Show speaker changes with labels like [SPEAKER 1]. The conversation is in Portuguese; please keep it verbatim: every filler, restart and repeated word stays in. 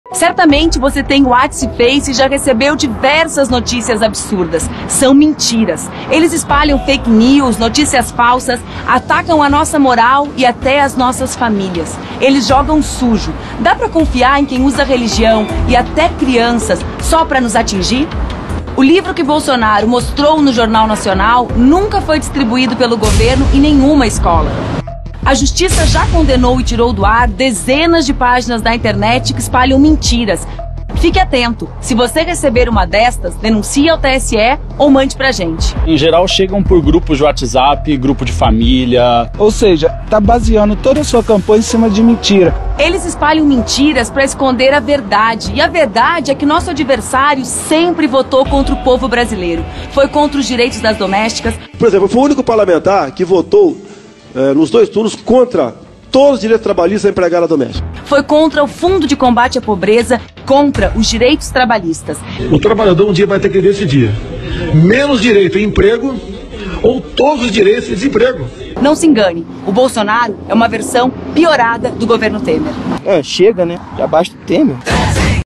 [SPEAKER 1] Certamente você tem o WhatsApp e Face e já recebeu diversas notícias absurdas. São mentiras. Eles espalham fake news, notícias falsas, atacam a nossa moral e até as nossas famílias. Eles jogam sujo. Dá pra confiar em quem usa religião e até crianças só pra nos atingir? O livro que Bolsonaro mostrou no Jornal Nacional nunca foi distribuído pelo governo em nenhuma escola. A justiça já condenou e tirou do ar dezenas de páginas da internet que espalham mentiras. Fique atento. Se você receber uma destas, denuncie ao T S E ou mande pra gente.
[SPEAKER 2] Em geral, chegam por grupos de WhatsApp, grupo de família.
[SPEAKER 3] Ou seja, tá baseando toda a sua campanha em cima de mentira.
[SPEAKER 1] Eles espalham mentiras para esconder a verdade. E a verdade é que nosso adversário sempre votou contra o povo brasileiro. Foi contra os direitos das domésticas.
[SPEAKER 4] Por exemplo, foi o único parlamentar que votou eh, nos dois turnos contra todos os direitos trabalhistas da empregada doméstica.
[SPEAKER 1] Foi contra o Fundo de Combate à Pobreza, contra os direitos trabalhistas.
[SPEAKER 5] O trabalhador um dia vai ter que decidir: menos direito a emprego ou todos os direitos de desemprego.
[SPEAKER 1] Não se engane, o Bolsonaro é uma versão piorada do governo Temer.
[SPEAKER 3] É, chega, né? Já basta o Temer.